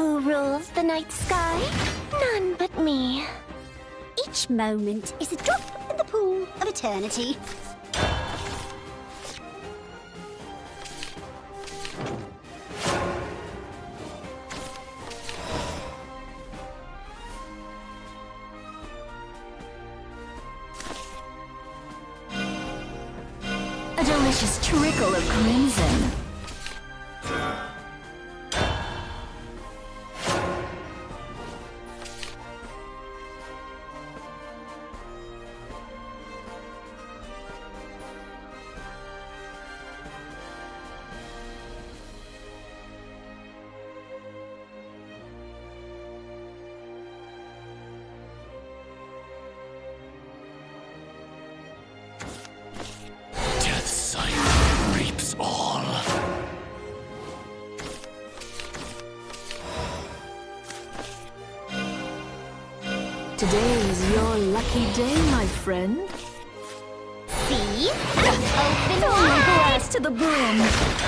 Who rules the night sky? None but me. Each moment is a drop in the pool of eternity. A delicious trickle of crimson. Today is your lucky day, my friend. See? Open Fill my wide! glass to the brim.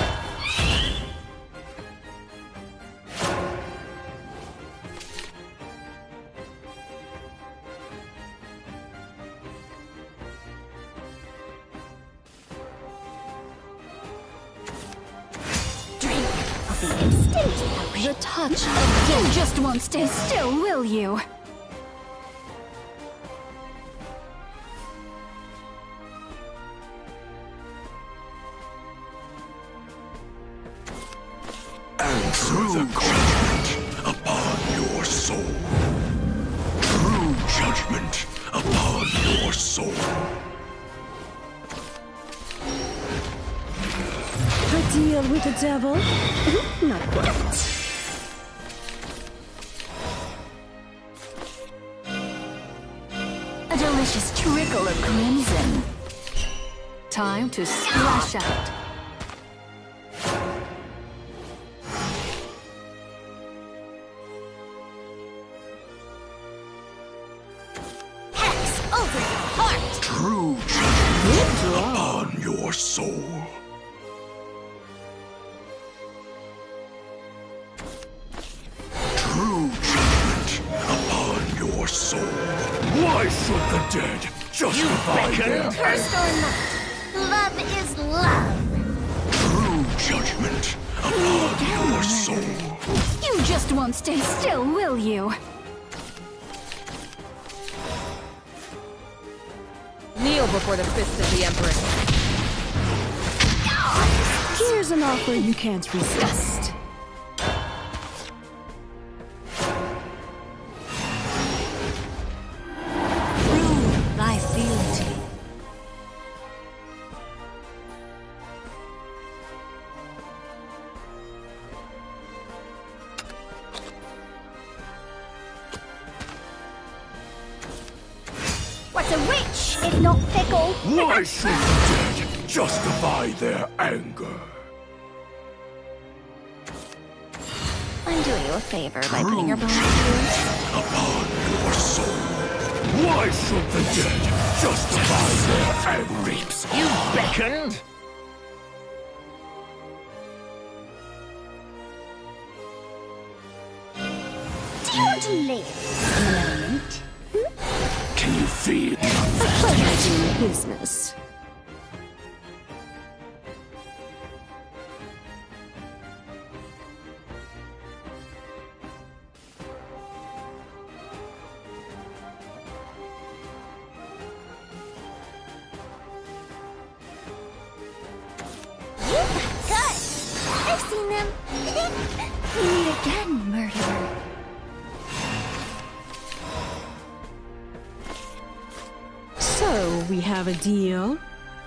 Drink of the instant potion. The touch of you just won't stay still, will you? True judgment upon your soul. True judgment upon your soul. A deal with the devil? Not quite. A delicious trickle of crimson. Time to splash out. Hex over your heart! True judgment upon your soul. True judgment upon your soul. Why should the dead justify their Cursed or not, love is love. true judgment upon your soul? You just won't stay still, will you? Kneel before the fist of the Empress. Here's an offer you can't resist. Prove thy fealty. What's a witch if not fickle? Why should the dead justify their anger? I'm doing you a favor by putting your bones here. Upon your soul. Why should the dead justify their anger? You beckoned? Do you want to live in the moment? Can you feel Pleasure doing business. You got guts! I've seen them. Me again, murderer. So, we have a deal?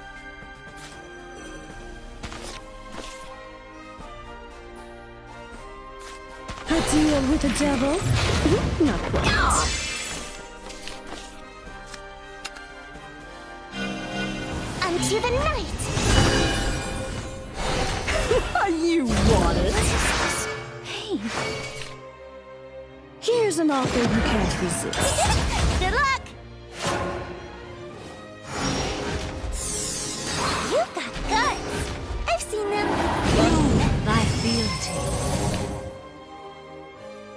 A deal with the devil? Not quite. Unto the night! You want it? Hey, Here's an offer you can't resist. good luck! You got guts! I've seen them. Thy fealty.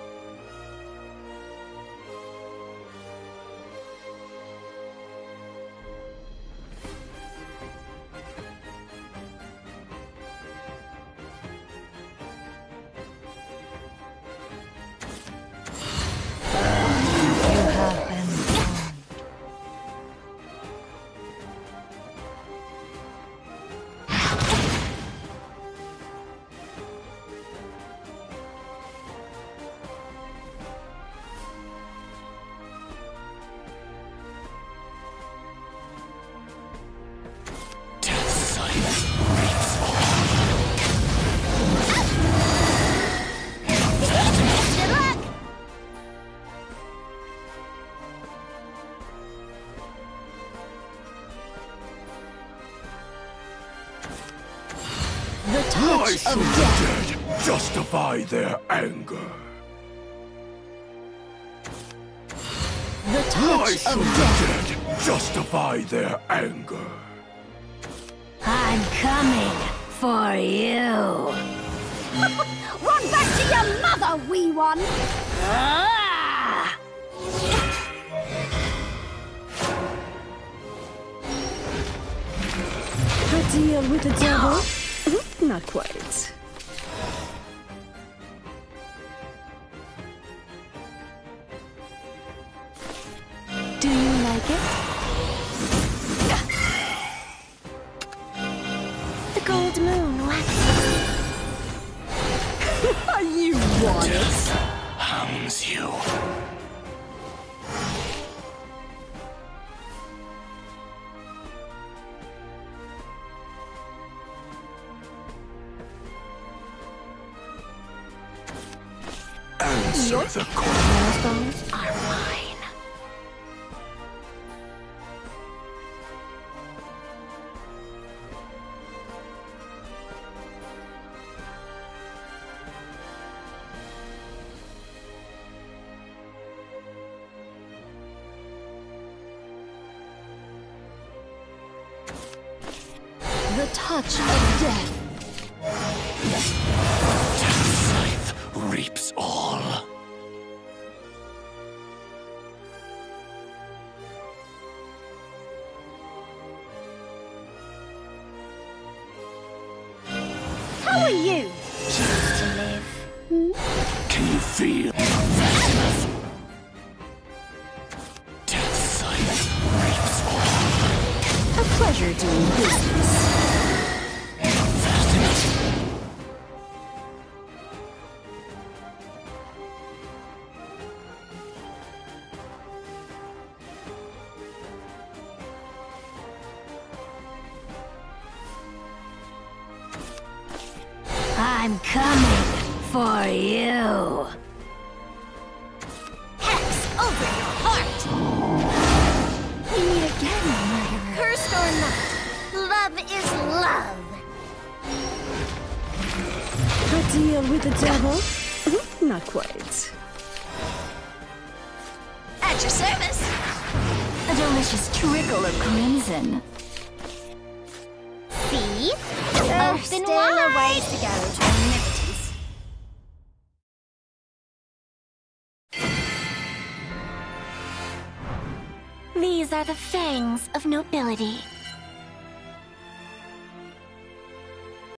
Why should the dead justify their anger? The Why touch should of the death. dead justify their anger? I'm coming for you. Run back to your mother, wee one. Ah! A deal with the devil? Not quite. Do you like it? The gold moon waxes. You want it? Hounds you. Answer the call. Those bones are mine. The touch of death. Scythe reaps all. How are you? Choose to live. Can you feel fast enough? Death Scythe reaps all. A pleasure doing business. Fast enough. I'm coming for you. Hex over your heart. We meet again, murderer. Cursed or not, love is love. A deal with the devil? Not quite. At your service. A delicious trickle of crimson. See? Open Still a wide. ways to go to omnipotence. These are the fangs of nobility.